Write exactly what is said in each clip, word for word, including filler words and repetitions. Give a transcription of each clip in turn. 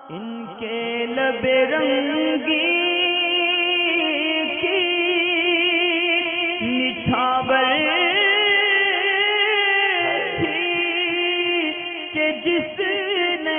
इनके लबे रंगी की निछावर थी कि जिसने।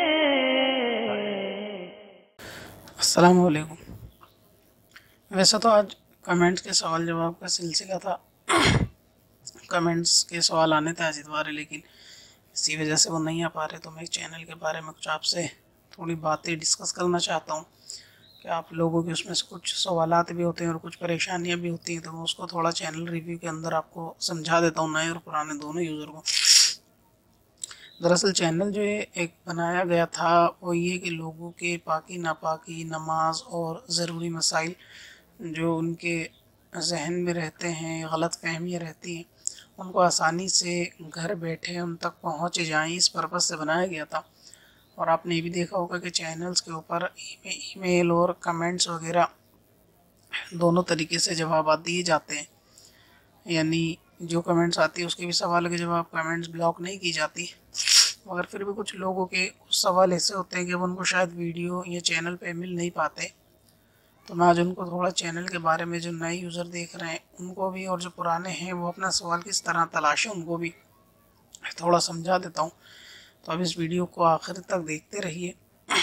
अस्सलाम वालेकुम। वैसे तो आज कमेंट्स के सवाल जवाब का सिलसिला था, कमेंट्स के सवाल आने थे आज इतवार, लेकिन इसी वजह से वो नहीं आ पा रहे। तो मैं चैनल के बारे में कुछ आपसे थोड़ी बातें डिस्कस करना चाहता हूँ कि आप लोगों के उसमें से कुछ सवालात भी होते हैं और कुछ परेशानियाँ भी होती हैं, तो मैं उसको थोड़ा चैनल रिव्यू के अंदर आपको समझा देता हूँ, नए और पुराने दोनों यूज़र को। दरअसल चैनल जो है एक बनाया गया था वो ये कि लोगों के पाकी नापाकी, नमाज और ज़रूरी मसाइल जो उनके जहन में रहते हैं, गलत फहमियाँ रहती हैं, उनको आसानी से घर बैठे उन तक पहुँच जाएं, इस पर्पज़ से बनाया गया था। और आपने ये भी देखा होगा कि चैनल्स के ऊपर ईमेल और कमेंट्स वगैरह दोनों तरीके से जवाब दिए जाते हैं, यानी जो कमेंट्स आती है उसके भी सवाल के जवाब, कमेंट्स ब्लॉक नहीं की जाती। मगर फिर भी कुछ लोगों के सवाल ऐसे होते हैं कि वो उनको शायद वीडियो या चैनल पे मिल नहीं पाते। तो मैं आज उनको थोड़ा चैनल के बारे में, जो नए यूज़र देख रहे हैं उनको भी और जो पुराने हैं वो अपना सवाल किस तरह तलाशें उनको भी थोड़ा समझा देता हूँ। तो अब इस वीडियो को आखिर तक देखते रहिए।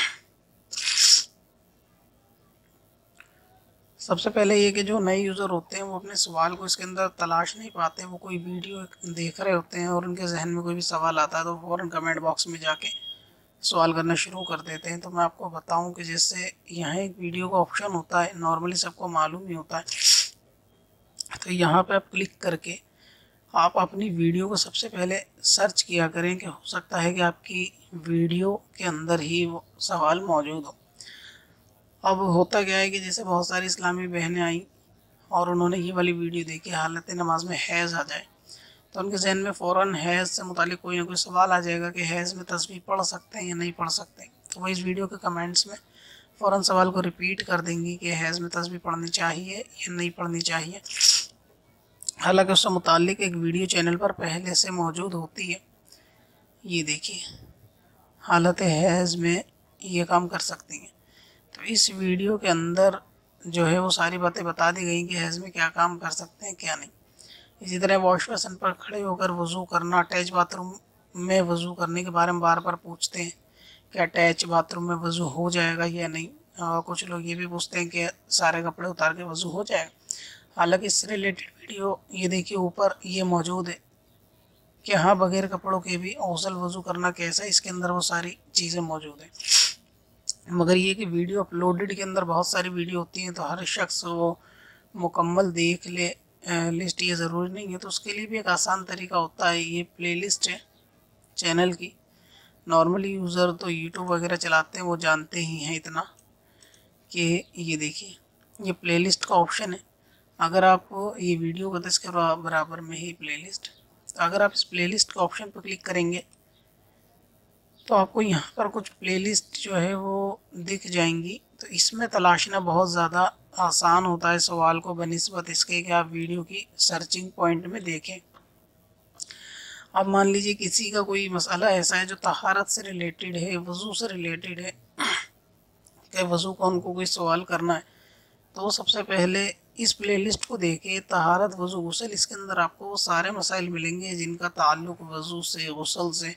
सबसे पहले ये कि जो नए यूज़र होते हैं वो अपने सवाल को इसके अंदर तलाश नहीं पाते। वो कोई वीडियो देख रहे होते हैं और उनके जहन में कोई भी सवाल आता है तो फ़ौरन कमेंट बॉक्स में जाके सवाल करना शुरू कर देते हैं। तो मैं आपको बताऊं कि जैसे यहाँ एक वीडियो का ऑप्शन होता है, नॉर्मली सबको मालूम ही होता है। तो यहाँ पे आप क्लिक करके आप अपनी वीडियो को सबसे पहले सर्च किया करें कि हो सकता है कि आपकी वीडियो के अंदर ही वो सवाल मौजूद हो। अब होता क्या है कि जैसे बहुत सारी इस्लामी बहनें आई और उन्होंने ये वाली वीडियो देखी, हालत नमाज में हैज़ आ जाए, तो उनके जहन में फ़ौरन हैज़ से मुतालिक कोई ना कोई सवाल आ जाएगा कि हैज़ में तस्बीह पढ़ सकते हैं या नहीं पढ़ सकते। तो वो इस वीडियो के कमेंट्स में फ़ौरन सवाल को रिपीट कर देंगी कि हैज़ में तस्बीह पढ़नी चाहिए या नहीं पढ़नी चाहिए। हालांकि उससे मुतालिक एक वीडियो चैनल पर पहले से मौजूद होती है। ये देखिए, हालत हैज़ में ये काम कर सकती हैं। तो इस वीडियो के अंदर जो है वो सारी बातें बता दी गई कि हैज़ में क्या काम कर सकते हैं क्या नहीं। इसी तरह वॉश बेसिन पर खड़े होकर वज़ू करना, अटैच बाथरूम में वज़ू करने के बारे में बार बार पूछते हैं कि अटैच बाथरूम में वज़ू हो जाएगा या नहीं। और कुछ लोग ये भी पूछते हैं कि सारे कपड़े उतार के वज़ू हो जाएगा। हालांकि इससे रिलेटेड वीडियो ये देखिए ऊपर ये मौजूद है कि हाँ, बगैर कपड़ों के भी गौसल वज़ू करना कैसा है, इसके अंदर वो सारी चीज़ें मौजूद हैं। मगर ये कि वीडियो अपलोडेड के अंदर बहुत सारी वीडियो होती हैं, तो हर शख्स वो मुकम्मल देख ले लिस्ट, ये ज़रूरी नहीं है। तो उसके लिए भी एक आसान तरीका होता है, ये प्लेलिस्ट है चैनल की। नॉर्मली यूज़र तो यूट्यूब वगैरह चलाते हैं, वो जानते ही हैं इतना कि ये देखिए ये प्लेलिस्ट का ऑप्शन है। अगर आप ये वीडियो को इसके बराबर में ही प्लेलिस्ट, तो अगर आप इस प्लेलिस्ट के ऑप्शन पर क्लिक करेंगे तो आपको यहाँ पर कुछ प्लेलिस्ट जो है वो दिख जाएंगी। तो इसमें तलाशना बहुत ज़्यादा आसान होता है सवाल को बनिस्बत इसके कि आप वीडियो की सर्चिंग पॉइंट में देखें। अब मान लीजिए किसी का कोई मसला ऐसा है जो तहारत से रिलेटेड है, वज़ू से रिलेटेड है, कि वज़ू का उनको कोई सवाल करना है, तो वो सबसे पहले इस प्लेलिस्ट को देखे, तहारत वज़ू गुस्ल। इसके अंदर आपको वो सारे मसाइल मिलेंगे जिनका ताल्लुक़ वज़ू से, गुस्ल से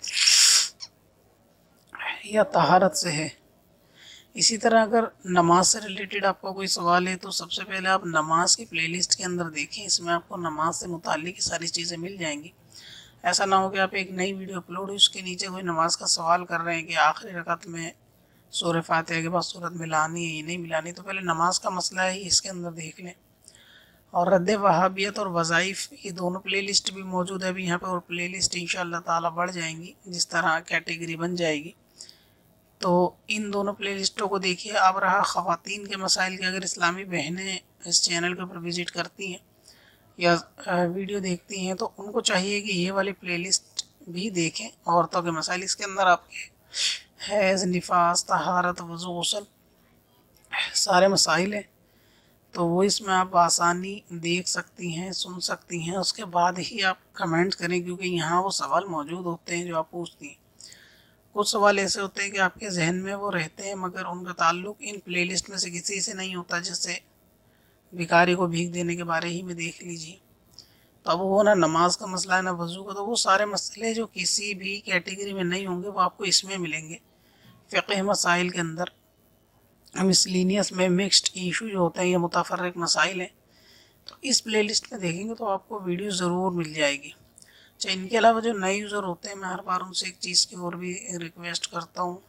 या तहारत से है। इसी तरह अगर नमाज से रिलेटेड आपका कोई सवाल है तो सबसे पहले आप नमाज की प्लेलिस्ट के अंदर देखें, इसमें आपको नमाज से मुताल्लिक़ की सारी चीज़ें मिल जाएंगी। ऐसा ना हो कि आप एक नई वीडियो अपलोड हुई उसके नीचे कोई नमाज का सवाल कर रहे हैं कि आखिरी रकात में सूरह फातिहा के बाद सूरत मिलानी है या नहीं मिलानी। तो पहले नमाज का मसला है इसके अंदर देख लें। और रद्द वहाबियत और वज़ाइफ, ये दोनों प्लेलिस्ट भी मौजूद है अभी यहाँ पर, और प्लेलिस्ट इंशाअल्लाह ताला बढ़ जाएंगी जिस तरह कैटेगरी बन जाएगी। तो इन दोनों प्लेलिस्टों को देखिए। अब रहा ख़वातीन के मसाइल की, अगर इस्लामी बहनें इस चैनल के ऊपर विज़िट करती हैं या वीडियो देखती हैं तो उनको चाहिए कि ये वाली प्लेलिस्ट भी देखें, औरतों के मसाइल। इसके अंदर आपके हैज़, निफास, तहारत, वज़ू, गुस्ल सारे मसाइल हैं। तो वो इसमें आप आसानी देख सकती हैं, सुन सकती हैं। उसके बाद ही आप कमेंट करें, क्योंकि यहाँ वो सवाल मौजूद होते हैं जो आप पूछती हैं। कुछ सवाल ऐसे होते हैं कि आपके जहन में वो रहते हैं मगर उनका ताल्लुक इन प्लेलिस्ट में से किसी से नहीं होता, जैसे भिखारी को भीख देने के बारे ही में देख लीजिए। तो अब वो ना नमाज का मसला है ना वज़ू का, तो वो सारे मसले जो किसी भी कैटेगरी में नहीं होंगे वो आपको इसमें मिलेंगे। फ़िक़्ह मसाइल के अंदर मिसलिनियस में मिक्स्ड इशू जो होते हैं ये मुतफ़र्रिक़ मसाइल हैं, तो इस प्लेलिस्ट में देखेंगे तो आपको वीडियो ज़रूर मिल जाएगी। अच्छा, इनके अलावा जो नए यूज़र होते हैं मैं हर बार उनसे एक चीज़ की और भी रिक्वेस्ट करता हूँ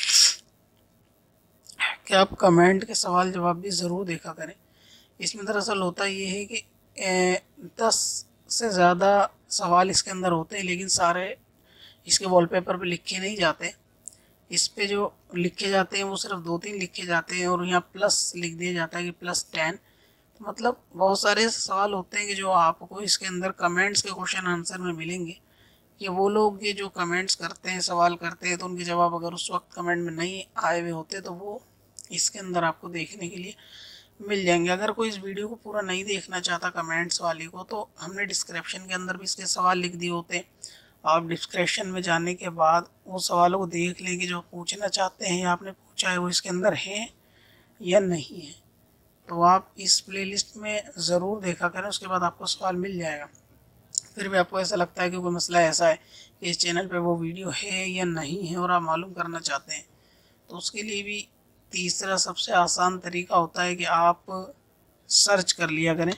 कि आप कमेंट के सवाल जवाब भी ज़रूर देखा करें। इसमें दरअसल होता ये है कि दस से ज़्यादा सवाल इसके अंदर होते हैं, लेकिन सारे इसके वॉलपेपर पे लिखे नहीं जाते। इस पे जो लिखे जाते हैं वो सिर्फ दो तीन लिखे जाते हैं और यहाँ प्लस लिख दिया जाता है कि प्लस टेन। तो मतलब बहुत सारे सवाल होते हैं कि जो आपको इसके अंदर कमेंट्स के क्वेश्चन आंसर में मिलेंगे कि वो लोग ये जो कमेंट्स करते हैं, सवाल करते हैं, तो उनके जवाब अगर उस वक्त कमेंट में नहीं आए हुए होते तो वो इसके अंदर आपको देखने के लिए मिल जाएंगे। अगर कोई इस वीडियो को पूरा नहीं देखना चाहता कमेंट्स वाली को, तो हमने डिस्क्रिप्शन के अंदर भी इसके सवाल लिख दिए होते हैं। आप डिस्क्रिप्शन में जाने के बाद वो सवालों को देख लेंगे जो पूछना चाहते हैं या आपने पूछा है वो इसके अंदर है या नहीं है, तो आप इस प्लेलिस्ट में ज़रूर देखा करें, उसके बाद आपको सवाल मिल जाएगा। फिर भी आपको ऐसा लगता है कि कोई मसला ऐसा है कि इस चैनल पे वो वीडियो है या नहीं है और आप मालूम करना चाहते हैं, तो उसके लिए भी तीसरा सबसे आसान तरीका होता है कि आप सर्च कर लिया करें।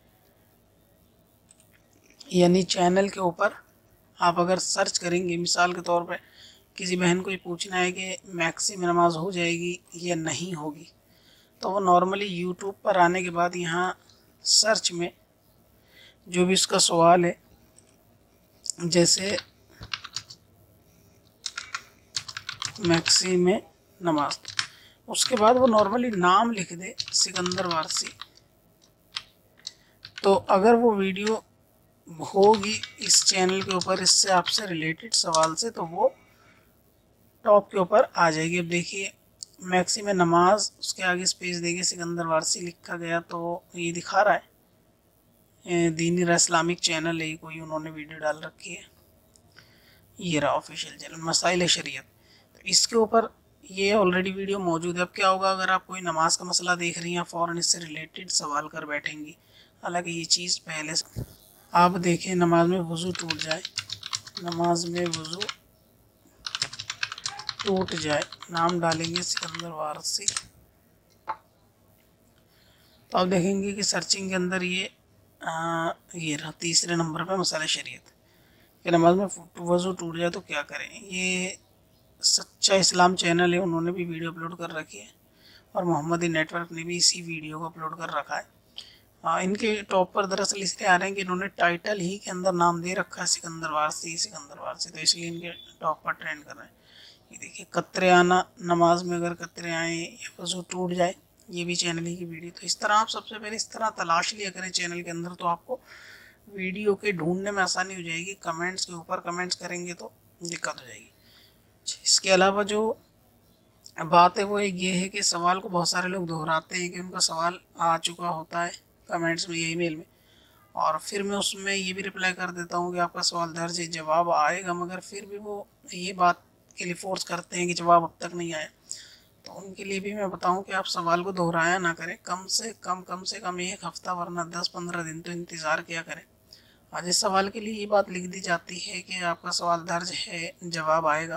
यानी चैनल के ऊपर आप अगर सर्च करेंगे, मिसाल के तौर पे किसी बहन को ये पूछना है कि मैक्सी में नमाज हो जाएगी या नहीं होगी, तो वो नॉर्मली यूट्यूब पर आने के बाद यहाँ सर्च में जो भी उसका सवाल है, जैसे मैक्सी में नमाज, उसके बाद वो नॉर्मली नाम लिख दे सिकंदर वारसी, तो अगर वो वीडियो होगी इस चैनल के ऊपर इससे आपसे रिलेटेड सवाल से, तो वो टॉप के ऊपर आ जाएगी। अब देखिए मैक्सी में नमाज, उसके आगे स्पेस देंगे सिकंदर वारसी लिखा गया, तो ये दिखा रहा है दीनी रा इस्लामिक चैनल है कोई, उन्होंने वीडियो डाल रखी है, ये रहा ऑफिशियल चैनल मसाइल शरीयत। तो इसके ऊपर ये ऑलरेडी वीडियो मौजूद है। अब क्या होगा अगर आप कोई नमाज का मसला देख रही हैं, फ़ौरन इससे रिलेटेड सवाल कर बैठेंगी, हालांकि ये चीज़ पहले से आप देखें, नमाज में वज़ू टूट जाए, नमाज में वज़ू टूट जाए, नाम डालेंगे सिकंदर वारसी, तो आप देखेंगे कि सर्चिंग के अंदर ये आ, ये रहा तीसरे नंबर पे मसाला शरीयत कि नमाज में वज़ू टूट जाए तो क्या करें। ये सच्चा इस्लाम चैनल है, उन्होंने भी वीडियो अपलोड कर रखी है और मोहम्मदी नेटवर्क ने भी इसी वीडियो को अपलोड कर रखा है। आ, इनके टॉप पर दरअसल इसलिए आ रहे हैं कि इन्होंने टाइटल ही के अंदर नाम दे रखा है सिकंदर वारसी सिकंदर वारसी, तो इसलिए इनके टॉप पर ट्रेंड कर रहे हैं। ये देखिए कतरे आना, नमाज में अगर कतरे आए या वज़ू टूट जाए, ये भी चैनल ही की वीडियो। तो इस तरह आप सबसे पहले इस तरह तलाश लिया करें चैनल के अंदर, तो आपको वीडियो के ढूंढने में आसानी हो जाएगी। कमेंट्स के ऊपर कमेंट्स करेंगे तो दिक्कत हो जाएगी। इसके अलावा जो बात है वो एक ये है कि सवाल को बहुत सारे लोग दोहराते हैं कि उनका सवाल आ चुका होता है कमेंट्स में या ईमेल में, और फिर मैं उसमें ये भी रिप्लाई कर देता हूँ कि आपका सवाल दर्ज है, जवाब आएगा, मगर फिर भी वो ये बात के लिए फोर्स करते हैं कि जवाब अब तक नहीं आया। तो उनके लिए भी मैं बताऊं कि आप सवाल को दोहराया ना करें, कम से कम कम से कम एक हफ़्ता वरना दस पंद्रह दिन तो इंतज़ार किया करें। आज इस सवाल के लिए ये बात लिख दी जाती है कि आपका सवाल दर्ज है, जवाब आएगा,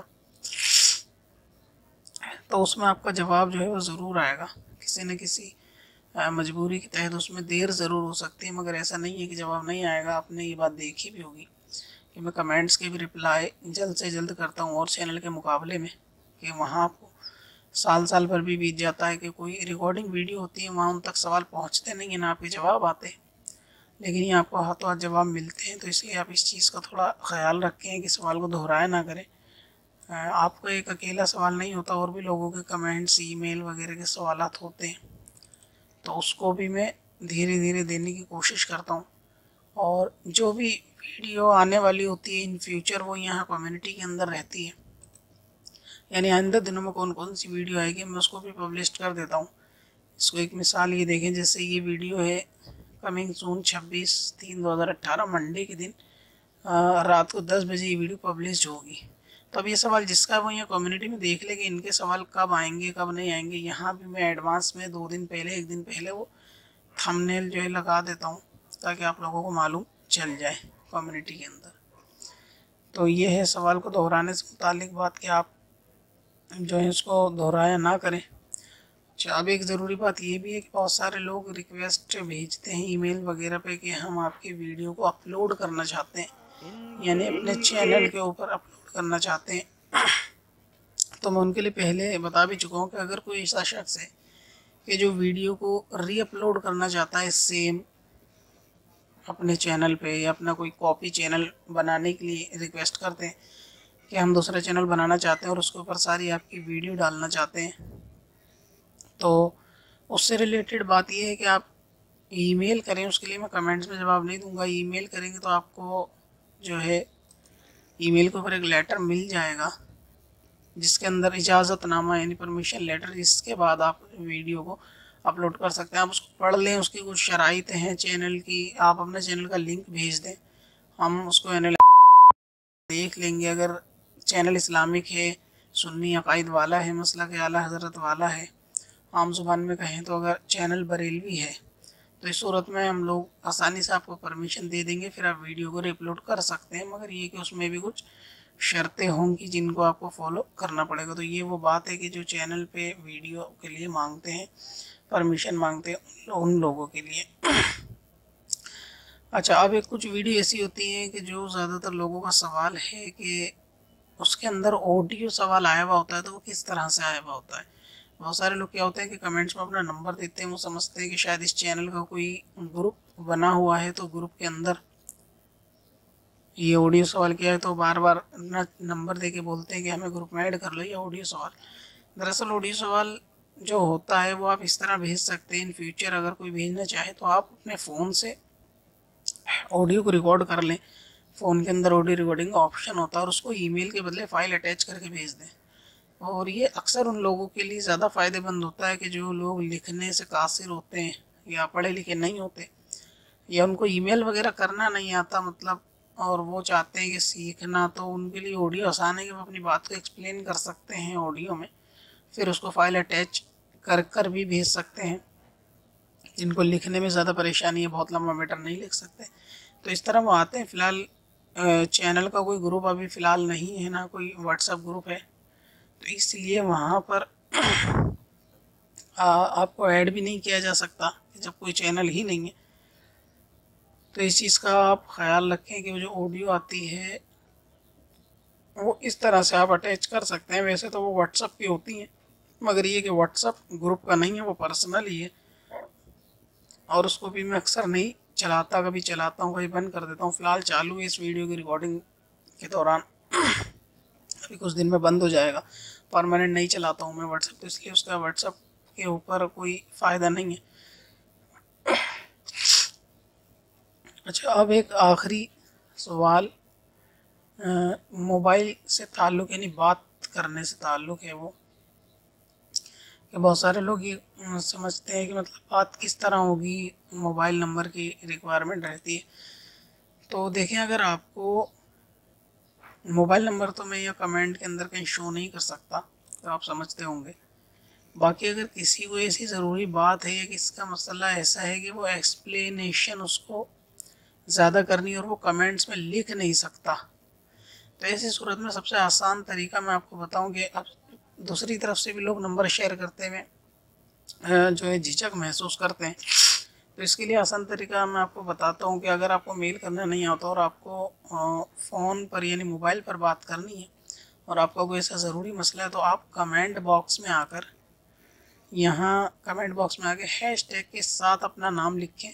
तो उसमें आपका जवाब जो है वो ज़रूर आएगा। किसी न किसी मजबूरी के तहत उसमें देर ज़रूर हो सकती है, मगर ऐसा नहीं है कि जवाब नहीं आएगा। आपने ये बात देखी भी होगी कि मैं कमेंट्स के भी रिप्लाई जल्द से जल्द करता हूँ और चैनल के मुकाबले में, कि वहाँ आपको साल साल भर भी बीत जाता है कि कोई रिकॉर्डिंग वीडियो होती है वहाँ उन तक सवाल पहुँचते नहीं हैं, ना आपके जवाब आते, लेकिन ये आपको हाथों हाथ जवाब मिलते हैं। तो इसलिए आप इस चीज़ का थोड़ा ख्याल रखें कि सवाल को दोहराया ना करें। आपका एक अकेला सवाल नहीं होता, और भी लोगों के कमेंट्स, ईमेल वगैरह के सवालात होते हैं, तो उसको भी मैं धीरे धीरे देने की कोशिश करता हूँ। और जो भी वीडियो आने वाली होती है इन फ्यूचर, वो यहाँ कम्युनिटी के अंदर रहती है, यानी आइंदा दिनों में कौन कौन सी वीडियो आएगी मैं उसको भी पब्लिश कर देता हूँ। इसको एक मिसाल ये देखें, जैसे ये वीडियो है कमिंग सून छब्बीस तीन दो हज़ार अट्ठारह मंडे के दिन आ, रात को दस बजे ये वीडियो पब्लिश होगी। तो अब ये सवाल जिसका वो यहाँ कम्युनिटी में देख ले कि इनके सवाल कब आएंगे कब नहीं आएंगे, यहाँ भी मैं एडवांस में दो दिन पहले एक दिन पहले वो थंबनेल जो है लगा देता हूँ ताकि आप लोगों को मालूम चल जाए कम्युनिटी के अंदर। तो ये है सवाल को दोहराने से मुतालिक बात कि आप जो है इसको दोहराया ना करें। अच्छा, अब एक ज़रूरी बात ये भी है कि बहुत सारे लोग रिक्वेस्ट भेजते हैं ईमेल वगैरह पे कि हम आपकी वीडियो को अपलोड करना चाहते हैं, यानी अपने चैनल के ऊपर अपलोड करना चाहते हैं। तो मैं उनके लिए पहले बता भी चुका हूँ कि अगर कोई ऐसा शख्स है कि जो वीडियो को री अपलोड करना चाहता है सेम अपने चैनल पे, या अपना कोई कॉपी चैनल बनाने के लिए रिक्वेस्ट करते हैं कि हम दूसरा चैनल बनाना चाहते हैं और उसके ऊपर सारी आपकी वीडियो डालना चाहते हैं, तो उससे रिलेटेड बात यह है कि आप ईमेल करें। उसके लिए मैं कमेंट्स में जवाब नहीं दूंगा। ईमेल करेंगे तो आपको जो है ईमेल के ऊपर एक लेटर मिल जाएगा जिसके अंदर इजाज़तनामा यानी परमिशन लेटर, जिसके बाद आप वीडियो को अपलोड कर सकते हैं। आप उसको पढ़ लें, उसकी कुछ शराइत हैं चैनल की, आप अपने चैनल का लिंक भेज दें, हम उसको एनालाइज देख लेंगे। अगर चैनल इस्लामिक है, सुन्नी अकायद वाला है, मसलक के आला हज़रत वाला है, आम ज़ुबान में कहें तो अगर चैनल बरेलवी है, तो इस सूरत में हम लोग आसानी से आपको परमिशन दे देंगे, फिर आप वीडियो को रिअपलोड कर सकते हैं। मगर ये कि उसमें भी कुछ शर्तें होंगी जिनको आपको फॉलो करना पड़ेगा। तो ये वो बात है कि जो चैनल पे वीडियो के लिए मांगते हैं, परमिशन मांगते हैं उन लोगों के लिए। अच्छा, अब एक कुछ वीडियो ऐसी होती हैं कि जो ज़्यादातर लोगों का सवाल है कि उसके अंदर ऑडियो सवाल आया हुआ होता है, तो वो किस तरह से आया हुआ होता है। बहुत सारे लोग क्या होते हैं कि कमेंट्स में अपना नंबर देते हैं, वो समझते हैं कि शायद इस चैनल का कोई ग्रुप बना हुआ है, तो ग्रुप के अंदर ये ऑडियो सवाल किया है, तो बार बार अपना नंबर दे के बोलते हैं कि हमें ग्रुप में ऐड कर लो ये ऑडियो सवाल। दरअसल ऑडियो सवाल जो होता है वो आप इस तरह भेज सकते हैं। इन फ्यूचर अगर कोई भेजना चाहे तो आप अपने फ़ोन से ऑडियो को रिकॉर्ड कर लें, फ़ोन के अंदर ऑडियो रिकॉर्डिंग का ऑप्शन होता है, और उसको ईमेल के बदले फ़ाइल अटैच करके भेज दें। और ये अक्सर उन लोगों के लिए ज़्यादा फ़ायदेमंद होता है कि जो लोग लिखने से कासिर होते हैं या पढ़े लिखे नहीं होते, या उनको ईमेल वगैरह करना नहीं आता मतलब, और वो चाहते हैं कि सीखना, तो उनके लिए ऑडियो आसान है कि वो अपनी बात को एक्सप्लेन कर सकते हैं ऑडियो में, फिर उसको फ़ाइल अटैच कर कर भी भेज सकते हैं। जिनको लिखने में ज़्यादा परेशानी है, बहुत लंबा मैटर नहीं लिख सकते, तो इस तरह वो आते हैं। फ़िलहाल चैनल का कोई ग्रुप अभी फ़िलहाल नहीं है, ना कोई व्हाट्सएप ग्रुप है, तो इसलिए वहाँ पर आ, आपको ऐड भी नहीं किया जा सकता जब कोई चैनल ही नहीं है। तो इस चीज़ का आप ख्याल रखें कि जो ऑडियो आती है वो इस तरह से आप अटैच कर सकते हैं। वैसे तो वो व्हाट्सएप की होती हैं, मगर ये कि व्हाट्सएप ग्रुप का नहीं है, वो पर्सनल ही है, और उसको भी मैं अक्सर नहीं चलाता, कभी चलाता हूँ कभी बंद कर देता हूँ। फ़िलहाल चालू है इस वीडियो की रिकॉर्डिंग के दौरान, अभी कुछ दिन में बंद हो जाएगा। परमानेंट नहीं चलाता हूँ मैं व्हाट्सएप, तो इसलिए उसका व्हाट्सएप के ऊपर कोई फ़ायदा नहीं है। अच्छा, अब एक आखिरी सवाल मोबाइल से ताल्लुक़, यानी बात करने से ताल्लुक़ है वो, कि बहुत सारे लोग ये समझते हैं कि मतलब बात किस तरह होगी, मोबाइल नंबर की रिक्वायरमेंट रहती है। तो देखें, अगर आपको मोबाइल नंबर तो मैं यहाँ कमेंट के अंदर कहीं शो नहीं कर सकता, तो आप समझते होंगे। बाकी अगर किसी को ऐसी ज़रूरी बात है या किसका मसला ऐसा है कि वो एक्सप्लेनेशन उसको ज़्यादा करनी और वो कमेंट्स में लिख नहीं सकता, तो ऐसी सूरत में सबसे आसान तरीका मैं आपको बताऊं कि अब दूसरी तरफ से भी लोग नंबर शेयर करते हुए जो है झिझक महसूस करते हैं, तो इसके लिए आसान तरीका मैं आपको बताता हूं कि अगर आपको मेल करना नहीं आता और आपको फ़ोन पर यानी मोबाइल पर बात करनी है और आपका कोई ऐसा ज़रूरी मसला है, तो आप कमेंट बॉक्स में आकर, यहाँ कमेंट बॉक्स में आके हैश टैग के साथ अपना नाम लिखें।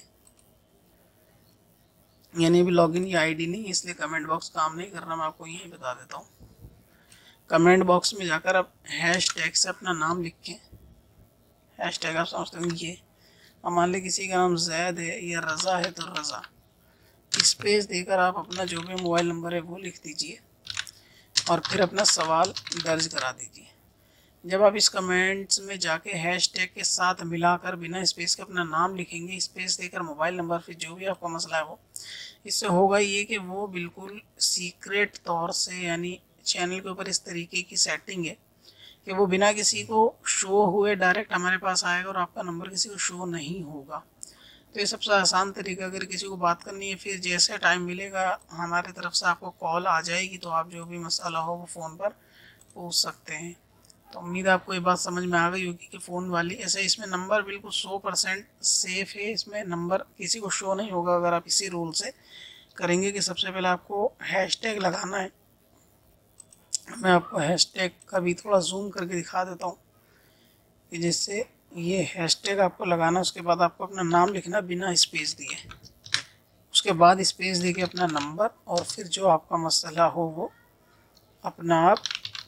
यानी अभी लॉगिन की आईडी नहीं, इसलिए कमेंट बॉक्स काम नहीं कर रहा, मैं आपको यही बता देता हूँ। कमेंट बॉक्स में जाकर आप हैश टैग से अपना नाम लिखें। हैश टैग आप समझते हो ये, अब मान लें किसी का नाम जैद है या रज़ा है, तो रज़ा स्पेस देकर आप अपना जो भी मोबाइल नंबर है वो लिख दीजिए और फिर अपना सवाल दर्ज करा दीजिए। जब आप इस कमेंट्स में जाके हैश टैग के साथ मिलाकर बिना स्पेस के अपना नाम लिखेंगे, स्पेस देकर मोबाइल नंबर, फिर जो भी आपका मसला है वो, इससे होगा ये कि वो बिल्कुल सीक्रेट तौर से, यानी चैनल के ऊपर इस तरीके की सेटिंग है कि वो बिना किसी को शो हुए डायरेक्ट हमारे पास आएगा और आपका नंबर किसी को शो नहीं होगा। तो ये सबसे आसान तरीका, अगर किसी को बात करनी है फिर जैसे टाइम मिलेगा हमारी तरफ से आपको कॉल आ जाएगी तो आप जो भी मसाला हो वो फ़ोन पर पूछ सकते हैं। तो उम्मीद है आपको ये बात समझ में आ गई होगी कि फ़ोन वाली ऐसे इसमें नंबर बिल्कुल सौ परसेंट सेफ़ है, इसमें नंबर किसी को शो नहीं होगा अगर आप इसी रूल से करेंगे कि सबसे पहले आपको हैशटैग लगाना है। मैं आपको हैशटैग का भी थोड़ा जूम करके दिखा देता हूँ कि जिससे ये हैशटैग आपको लगाना, उसके बाद आपको अपना नाम लिखना बिना स्पेस दिए, उसके बाद स्पेस दे के अपना नंबर और फिर जो आपका मसला हो वो अपना आप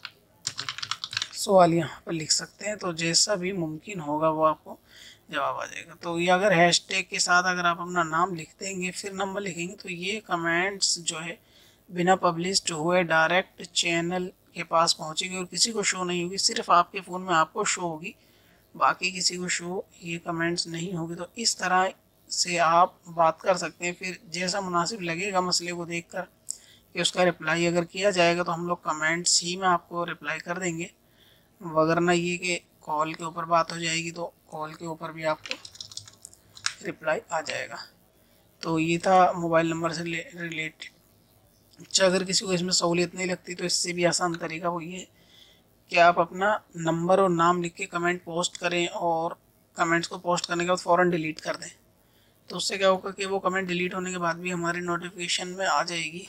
सवाल यहाँ पर लिख सकते हैं। तो जैसा भी मुमकिन होगा वो आपको जवाब आ जाएगा। तो ये अगर हैशटैग के साथ अगर आप अपना नाम लिख देंगे फिर नंबर लिखेंगे तो ये कमेंट्स जो है बिना पब्लिश्ड हुए डायरेक्ट चैनल के पास पहुँचेगी और किसी को शो नहीं होगी, सिर्फ आपके फ़ोन में आपको शो होगी, बाकी किसी को शो ये कमेंट्स नहीं होगी। तो इस तरह से आप बात कर सकते हैं। फिर जैसा मुनासिब लगेगा मसले को देखकर कि उसका रिप्लाई अगर किया जाएगा तो हम लोग कमेंट्स ही में आपको रिप्लाई कर देंगे, वगरना ये कि कॉल के ऊपर बात हो जाएगी तो कॉल के ऊपर भी आपको रिप्लाई आ जाएगा। तो ये था मोबाइल नंबर से रिलेटेड। अच्छा, अगर किसी को इसमें सहूलियत नहीं लगती तो इससे भी आसान तरीका वो ये कि आप अपना नंबर और नाम लिख के कमेंट पोस्ट करें और कमेंट्स को पोस्ट करने के बाद फ़ौरन डिलीट कर दें। तो उससे क्या होगा कि वो कमेंट डिलीट होने के बाद भी हमारी नोटिफिकेशन में आ जाएगी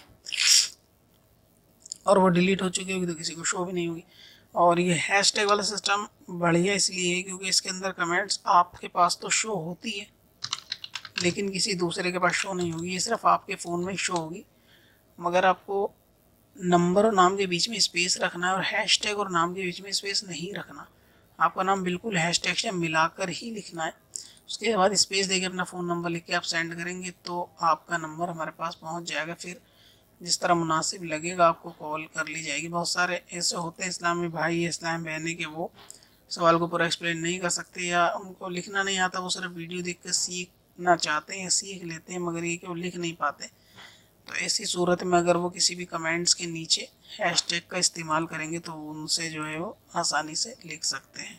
और वो डिलीट हो चुकी होगी तो किसी को शो भी नहीं होगी। और ये हैशटैग वाला सिस्टम बढ़िया इसलिए है क्योंकि इसके अंदर कमेंट्स आपके पास तो शो होती है लेकिन किसी दूसरे के पास शो नहीं होगी, ये सिर्फ आपके फ़ोन में शो होगी। मगर आपको नंबर और नाम के बीच में स्पेस रखना है और हैशटैग और नाम के बीच में स्पेस नहीं रखना। आपका नाम बिल्कुल हैशटैग से मिलाकर ही लिखना है। उसके बाद स्पेस देकर अपना फ़ोन नंबर लिख के आप सेंड करेंगे तो आपका नंबर हमारे पास पहुंच जाएगा। फिर जिस तरह मुनासिब लगेगा आपको कॉल कर ली जाएगी। बहुत सारे ऐसे होते हैं इस्लामी भाई, इस्लाम बहनें के वो सवाल को पूरा एक्सप्लेन नहीं कर सकते या उनको लिखना नहीं आता, वो सिर्फ वीडियो देख कर सीखना चाहते हैं, सीख लेते हैं मगर ये कि वो लिख नहीं पाते। तो ऐसी सूरत में अगर वो किसी भी कमेंट्स के नीचे हैशटैग का इस्तेमाल करेंगे तो उनसे जो है वो आसानी से लिख सकते हैं।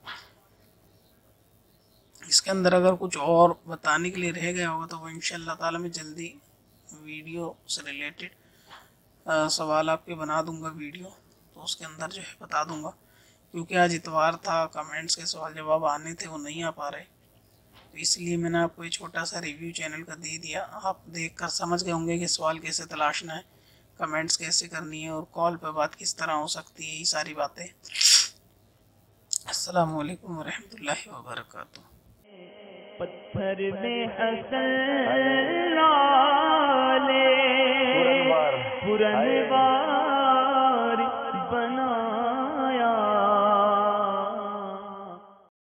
इसके अंदर अगर कुछ और बताने के लिए रह गया होगा तो वो इंशाअल्लाह ताला मैं जल्दी वीडियो से रिलेटेड सवाल आपके बना दूंगा वीडियो, तो उसके अंदर जो है बता दूंगा। क्योंकि आज इतवार था, कमेंट्स के सवाल जवाब आने थे वो नहीं आ पा रहे, तो इसलिए मैंने आपको ये छोटा सा रिव्यू चैनल का दे दिया। आप देखकर समझ गए होंगे कि सवाल कैसे तलाशना है, कमेंट्स कैसे करनी है और कॉल पर बात किस तरह हो सकती है, ये सारी बातें। अस्सलाम वालेकुम रहमतुल्लाहि व बरकातुहू। पत्थर में असल लाले पुरनवार